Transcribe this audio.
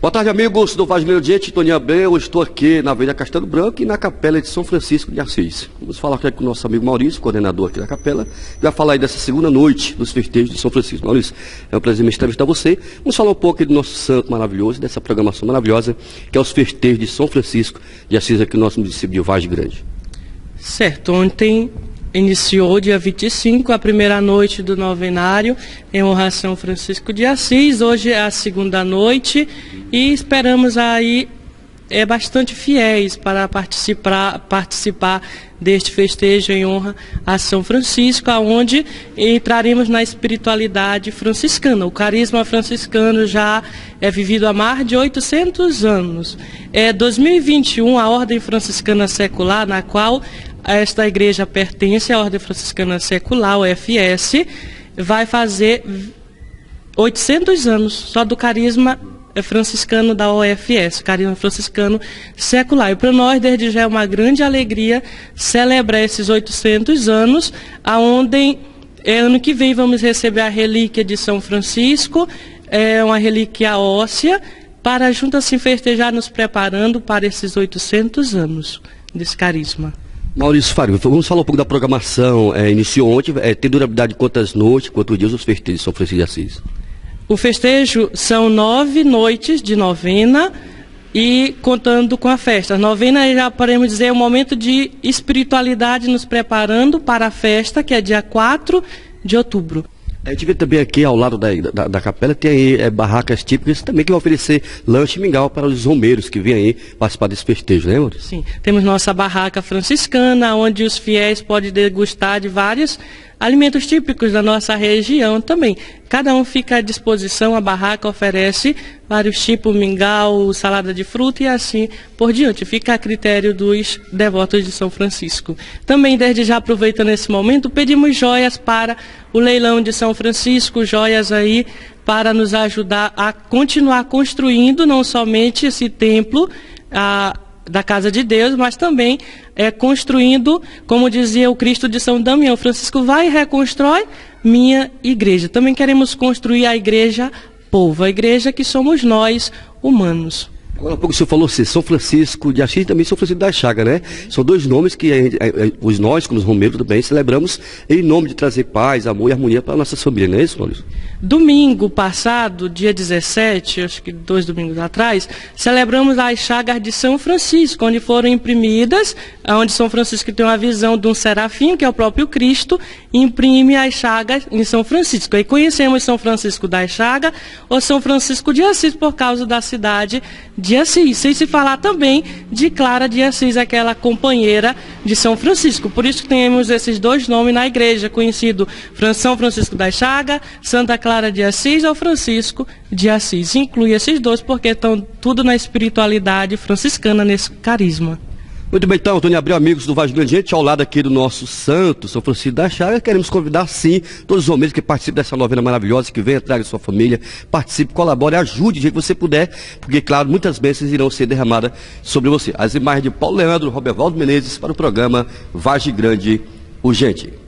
Boa tarde, amigos do Vaz Grande, gente. Tony Abreu, eu estou aqui na Avenida Castelo Branco e na Capela de São Francisco de Assis. Vamos falar aqui com o nosso amigo Maurício, coordenador aqui da Capela, que vai falar aí dessa segunda noite dos festejos de São Francisco. Maurício, é um prazer me entrevistar você. Vamos falar um pouco aí do nosso santo maravilhoso, dessa programação maravilhosa, que é os festejos de São Francisco de Assis aqui no nosso município de Vaz Grande. Certo, ontem iniciou dia 25, a primeira noite do novenário em honra a São Francisco de Assis. Hoje é a segunda noite e esperamos aí bastante fiéis para participar deste festejo em honra a São Francisco, onde entraremos na espiritualidade franciscana. O carisma franciscano já é vivido há mais de 800 anos. 2021, a Ordem Franciscana Secular, na qual esta igreja pertence à Ordem Franciscana Secular, o FS, vai fazer 800 anos só do carisma franciscano da OFS, carisma franciscano secular. E para nós, desde já, é uma grande alegria celebrar esses 800 anos, aonde ano que vem vamos receber a relíquia de São Francisco, uma relíquia óssea, para juntos assim festejar, nos preparando para esses 800 anos desse carisma. Maurício Fábio, vamos falar um pouco da programação. Iniciou ontem, tem durabilidade de quantas noites, quantos dias os festejos de São Francisco de Assis? O festejo são 9 noites de novena e contando com a festa. A novena, já podemos dizer, é um momento de espiritualidade, nos preparando para a festa, que é dia 4 de outubro. A gente vê também aqui ao lado da capela, tem aí barracas típicas também que vão oferecer lanche e mingau para os romeiros que vêm aí participar desse festejo, né, Maurício? Sim, temos nossa barraca franciscana, onde os fiéis podem degustar de vários alimentos típicos da nossa região também. Cada um fica à disposição, a barraca oferece vários tipos, mingau, salada de fruta e assim por diante. Fica a critério dos devotos de São Francisco. Também, desde já, aproveitando esse momento, pedimos joias para o leilão de São Francisco, joias aí para nos ajudar a continuar construindo não somente esse templo, da Casa de Deus, mas também construindo, como dizia o Cristo de São Damião, Francisco vai e reconstrói minha igreja. Também queremos construir a igreja povo, a igreja que somos nós, humanos. Agora há pouco o senhor falou assim, São Francisco de Assis e também São Francisco da Chaga, né? São dois nomes que nós, como os romeiros também, celebramos em nome de trazer paz, amor e harmonia para a nossa família, não é isso, Maurício? Domingo passado, dia 17, acho que 2 domingos atrás, celebramos as chagas de São Francisco, onde foram imprimidas, onde São Francisco tem uma visão de um serafim, que é o próprio Cristo, e imprime as chagas em São Francisco. Aí conhecemos São Francisco da Chaga ou São Francisco de Assis por causa da cidade de Assis, sem se falar também de Clara de Assis, aquela companheira de São Francisco. Por isso que temos esses dois nomes na igreja, conhecido São Francisco da Chaga, Santa Clara de Assis ou Francisco de Assis. Inclui esses dois porque estão tudo na espiritualidade franciscana, nesse carisma. Muito bem, então, Tony Abreu, amigos do Vaz Grande, gente, ao lado aqui do nosso santo, São Francisco da Chaga, queremos convidar, sim, todos os romeiros que participem dessa novena maravilhosa, que venha, traga sua família, participe, colabore, ajude, do jeito que você puder, porque, claro, muitas bênçãos irão ser derramadas sobre você. As imagens de Paulo Leandro, Robervaldo Menezes, para o programa Vaz Grande Urgente.